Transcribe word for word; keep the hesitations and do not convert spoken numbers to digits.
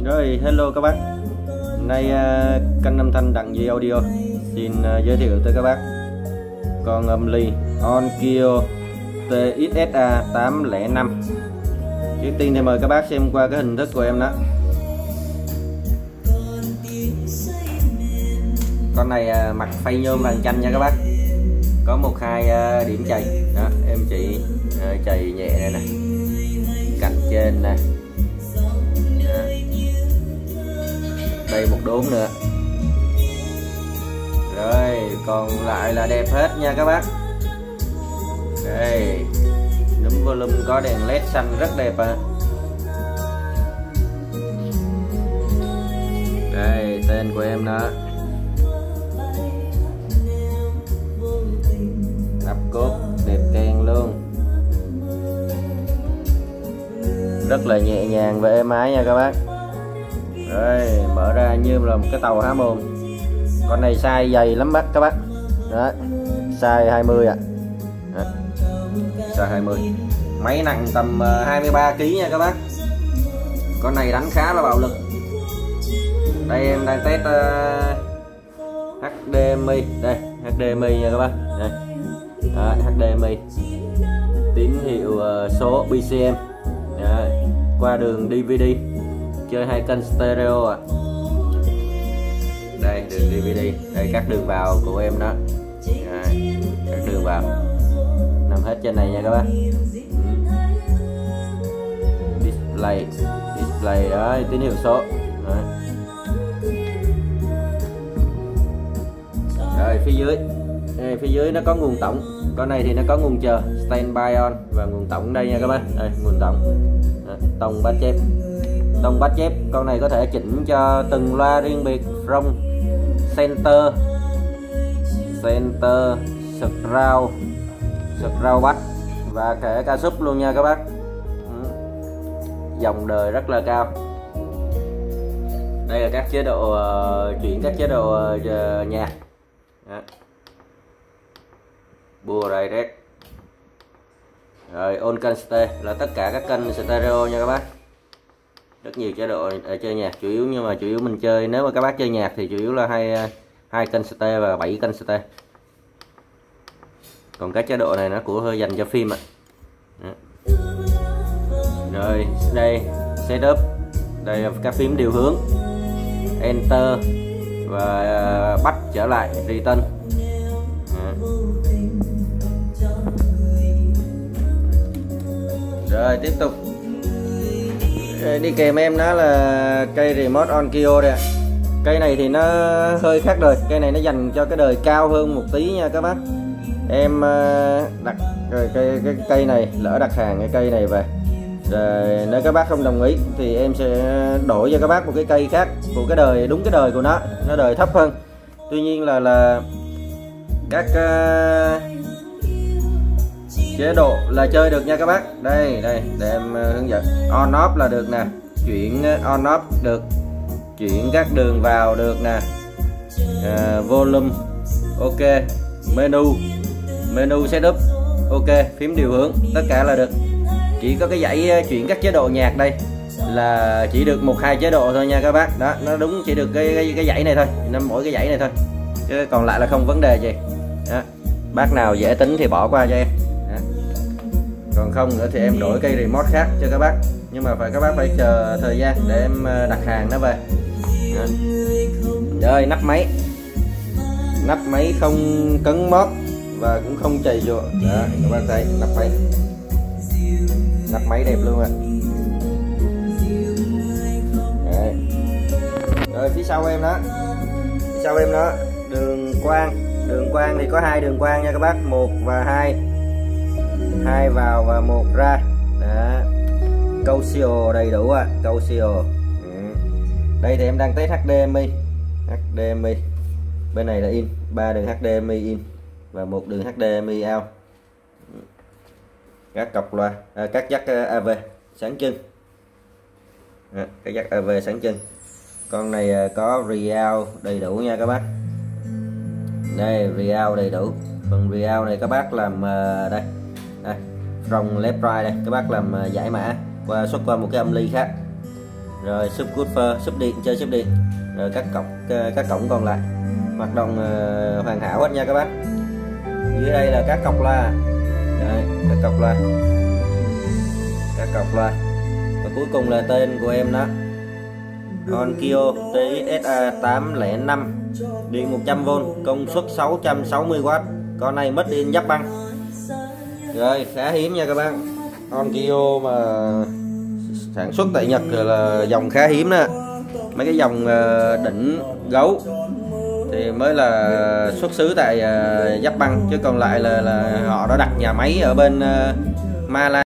Rồi, hello các bác. Hôm nay uh, kênh âm thanh Đặng Duy Audio xin uh, giới thiệu tới các bác con âm ly Onkyo T X S A tám không năm. Trước tiên thì mời các bác xem qua cái hình thức của em đó. Con này uh, mặt phay nhôm vàng chanh nha các bác. Có một hai uh, điểm chày đó, em chỉ uh, chày nhẹ này nè, cạnh trên nè, đây một đốm nữa. Rồi còn lại là đẹp hết nha các bác. Đây núm volume có đèn led xanh rất đẹp ạ. À. Đây tên của em đó, nắp cốt đẹp keng luôn, rất là nhẹ nhàng và êm ái nha các bác. Rồi mở ra như là một cái tàu há mồm. Con này size dày lắm bác các bác. Đó, size hai mươi ạ. À. Size hai mươi. Máy nặng tầm hai mươi ba ki lô gam nha các bác. Con này đánh khá là bạo lực. Đây em đang test uh, hát đê em i. Đây, hát đê em i nha các bác. Đây. Đó, hát đê em i. Tín hiệu uh, số bê xê em. Đó. Qua đường đê vê đê. Chơi hai kênh stereo ạ. À. Đây đường đê vê đê, đây các đường vào của em đó. Đây, các đường vào nằm hết trên này nha các bác. Display, display đó, tín hiệu số. Đó. Rồi phía dưới, đây, phía dưới nó có nguồn tổng. Con này thì nó có nguồn chờ standby on và nguồn tổng đây nha các bác. Đây nguồn tổng, tông bát chép. Tông bát chép, con này có thể chỉnh cho từng loa riêng biệt, from center, center, surround, surround bass và kể cả sub luôn nha các bác. Dòng đời rất là cao. Đây là các chế độ uh, chuyển các chế độ uh, nhạc. Bua direct. Rồi on kênh stereo là tất cả các kênh stereo nha các bác. Rất nhiều chế độ để chơi nhạc chủ yếu, nhưng mà chủ yếu mình chơi, nếu mà các bác chơi nhạc thì chủ yếu là hai hai kênh stereo và bảy kênh stereo. Còn các chế độ này nó của hơi dành cho phim ạ. À. Rồi đây setup, đây là các phím điều hướng, enter và bắt trở lại return. À. Rồi tiếp tục. Đi kèm em đó là cây remote Onkyo đây. Cây này thì nó hơi khác đời, cây này nó dành cho cái đời cao hơn một tí nha các bác. Em đặt rồi cây cái cây này, lỡ đặt hàng cái cây này về rồi nếu các bác không đồng ý thì em sẽ đổi cho các bác một cái cây khác của cái đời đúng cái đời của nó, nó đời thấp hơn. Tuy nhiên là là các uh, chế độ là chơi được nha các bác. Đây đây để em hướng dẫn. On off là được nè, chuyển on off được, chuyển các đường vào được nè, à, volume ok, menu menu setup ok, phím điều hướng tất cả là được. Chỉ có cái dãy chuyển các chế độ nhạc đây là chỉ được một hai chế độ thôi nha các bác. Đó, nó đúng chỉ được cái cái, cái dãy này thôi, nó mỗi cái dãy này thôi, chứ còn lại là không vấn đề gì. Đó. Bác nào dễ tính thì bỏ qua cho em. Đó. Còn không nữa thì em đổi cây remote khác cho các bác, nhưng mà phải các bác phải chờ thời gian để em đặt hàng nó về. Đó. Rồi nắp máy, nắp máy không cấn mót và cũng không chày chùa. Đó, các bác thấy nắp máy, nắp máy đẹp luôn ạ. À. Rồi phía sau em đó, phía sau em đó đường quang, đường quang thì có hai đường quang nha các bác, một và hai, hai vào và một ra. Đó. Câu siêu đầy đủ ạ, à. Câu siêu. Ừ. Đây thì em đang test hát đê em i, hát đê em i bên này là in, ba đường hát đê em i in và một đường hát đê em i out. Các cọc loa, à, các jack a vê sáng chân. À, các jack a vê sáng chân. Con này có real đầy đủ nha các bác. Đây real đầy đủ. Phần real này các bác làm uh, đây, đây from left right đây, các bác làm uh, giải mã qua xuất qua một cái âm ly khác. Rồi subwoofer, sub điện, chơi sub điện. Rồi các cổng các cổng còn lại hoạt động uh, hoàn hảo hết nha các bác. Dưới đây là các cọc loa. Đây, các cọc loa. Các cọc loa. Và cuối cùng là tên của em đó. Onkyo T X S A tám không năm, điện một trăm vôn, công suất sáu trăm sáu mươi oát. Con này mất in giáp băng. Rồi, khá hiếm nha các bác. Onkyo mà sản xuất tại Nhật là dòng khá hiếm nè. Mấy cái dòng đỉnh gấu thì mới là xuất xứ tại giáp băng, chứ còn lại là, là họ đã đặt nhà máy ở bên Malaysia.